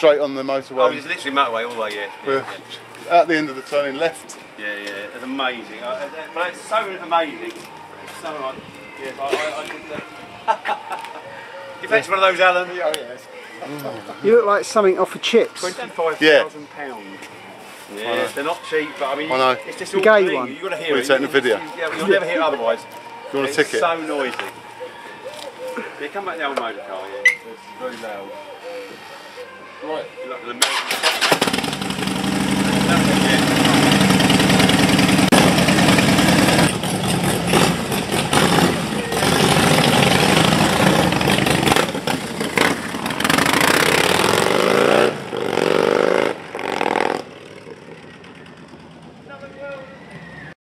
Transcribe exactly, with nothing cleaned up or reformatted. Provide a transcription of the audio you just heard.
straight on the motorway. Oh, it's literally motorway all the way, yeah. We're yeah. at the end of the turning left. Yeah, yeah, it's amazing. Uh, but it's so amazing. It's so like, yes, I, I, I did that. You fancy one of those, Alan? Oh, yes. Mm. You look like something off of chips. twenty-five thousand pounds. Yeah, yeah, they're not cheap, but I mean, I know. it's just you all gave green. one. You've got to hear We're it. taking the video. Yeah, you'll never hear it otherwise. You want a it's ticket? It's so noisy. Yeah, come back the old motor car, yeah. It's very loud. Right. Look, the American...